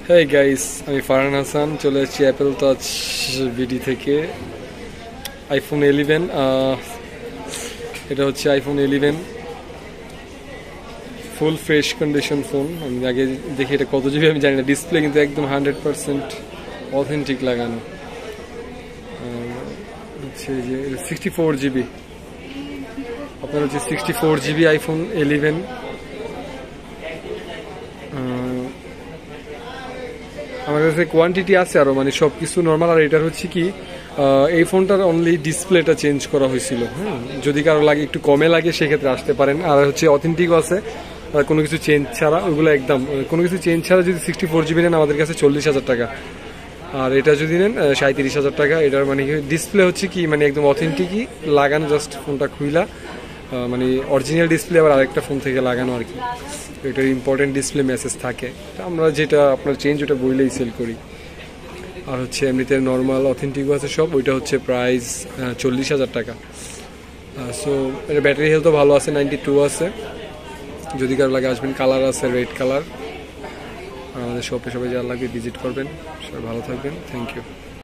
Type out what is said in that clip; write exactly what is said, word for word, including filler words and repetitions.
Hey guys, আমি ফারহান হাসান চলে এসেছি অ্যাপেল টাচ ভিডি থেকে আইফোন ইলেভেন। এটা হচ্ছে iPhone eleven full fresh condition phone. আমি আগে দেখি এটা কত জিবি আমি জানি না, ডিসপ্লে কিন্তু একদম হান্ড্রেড পারসেন্ট অথেন্টিক লাগানো। হচ্ছে যে সিক্সটি ফোর জিবি আপনার হচ্ছে sixty four GB iPhone eleven. আমার কাছে কোয়ান্টিটি আছে আরও, মানে সব কিছু নর্মাল। আর এটার হচ্ছে কি, এই ফোনটার অনলি ডিসপ্লেটা চেঞ্জ করা হয়েছিল। হ্যাঁ, যদি কারো লাগে একটু কমে লাগে সেক্ষেত্রে আসতে পারেন। আর হচ্ছে অথেন্টিকও আছে, কোনো কিছু চেঞ্জ ছাড়া, ওইগুলো একদম কোনো কিছু চেঞ্জ ছাড়া যদি সিক্সটি ফোর জিবি নেন আমাদের কাছে চল্লিশ হাজার টাকা। আর এটা যদি নেন সাঁত্রিশ হাজার টাকা। এটার মানে ডিসপ্লে হচ্ছে কি, মানে একদম অথেন্টিকই লাগানো, জাস্ট ফোনটা খুইলা মানে অরিজিনাল ডিসপ্লে আবার আরেকটা ফোন থেকে লাগানো আর কি। এটার ইম্পর্টেন্ট ডিসপ্লে মেসেজ থাকে, আমরা যেটা আপনার চেঞ্জ ওটা বইলেই সেল করি। আর হচ্ছে এমনিতে নর্মাল অথেন্টিকও আছে সব। ওইটা হচ্ছে প্রাইস চল্লিশ হাজার টাকা। সো এটা ব্যাটারি হেলথও ভালো আছে, নাইনটি টু আছে। যদি কারো লাগে আসবেন, কালার আছে রেড কালার। আমাদের শপে সবাই যা লাগবে ভিজিট করবেন। সবাই ভালো থাকবেন, থ্যাংক ইউ।